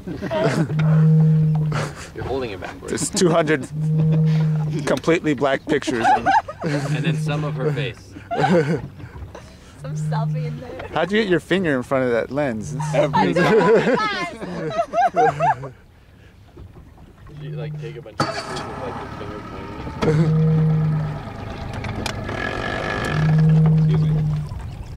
You're holding it backwards. There's 200 completely black pictures. And then some of her face. Some selfie in there. How'd you get your finger in front of that lens? Every time. You like take a bunch of pictures with like your finger pointing.